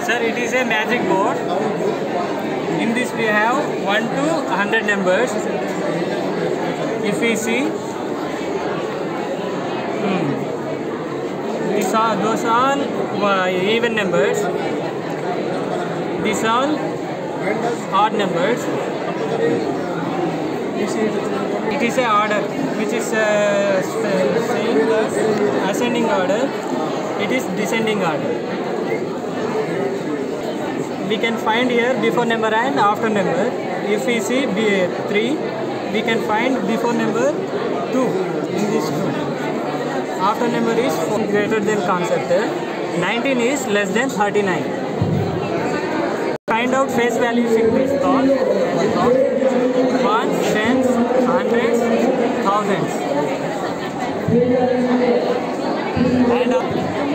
Sir, it is a magic board. In this we have 1 to 100 numbers. If we see, those are even numbers. These are odd numbers. It is a order which is saying that ascending order. It is descending order. We can find here before number and after number. If we see 3, we can find before number 2 in this 2. After number is 4 greater than concept. 19 is less than 39. Find out face values in this thought. Ones, tens, hundreds, thousands. And